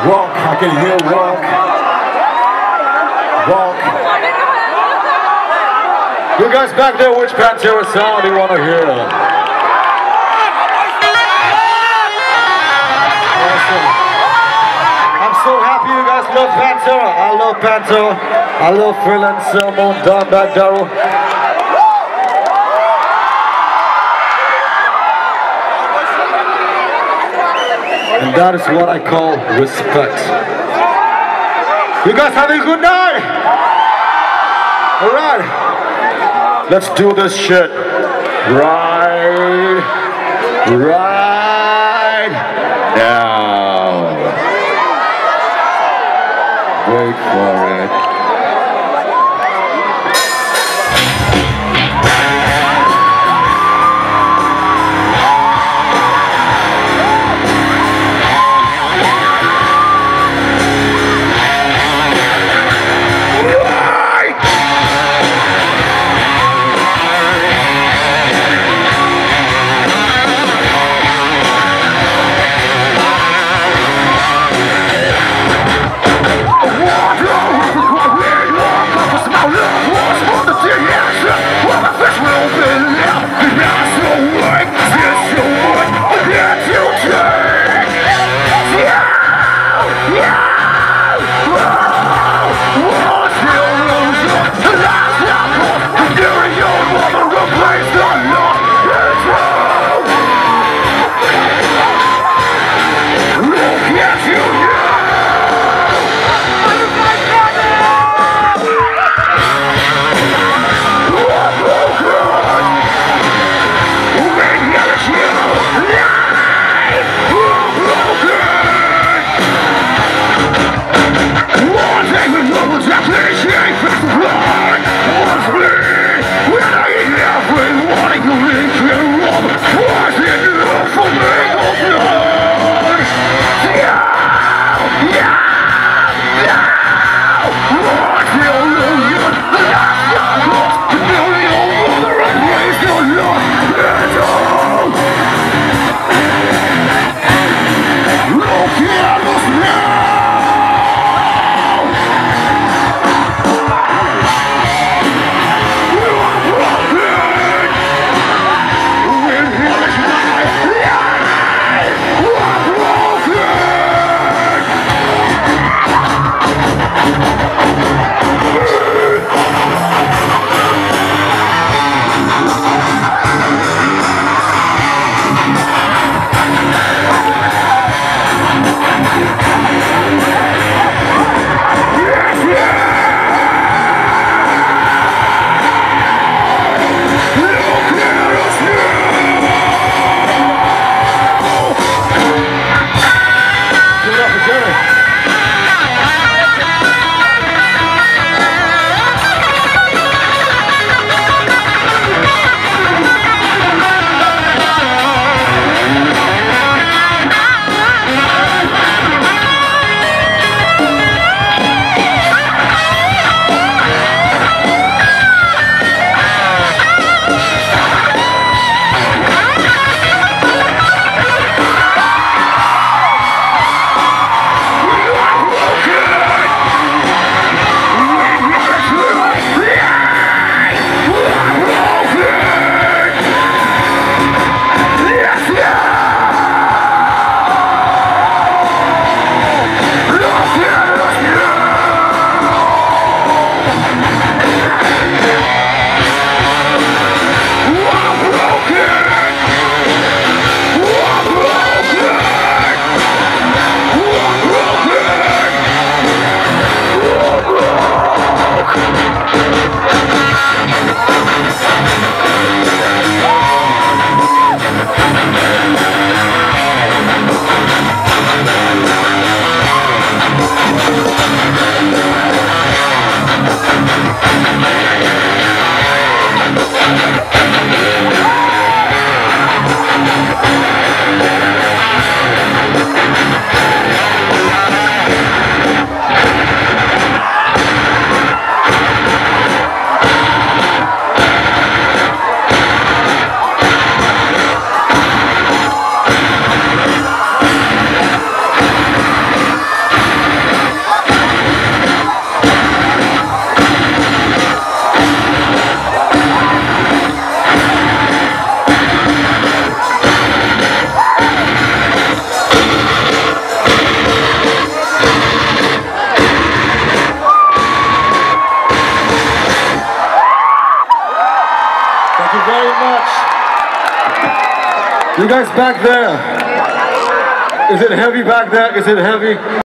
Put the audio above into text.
Walk, I can hear walk. Walk. You guys back there, which Pantera sound do you want to hear? Awesome. I'm so happy you guys love Pantera. I love Pantera. I love Phil and Selmo, Don Back Daryl. And that is what I call respect. You guys having a good night? Alright. Let's do this shit. Right now. Wait for it. very much. You guys back there, is it heavy back there? Is it heavy?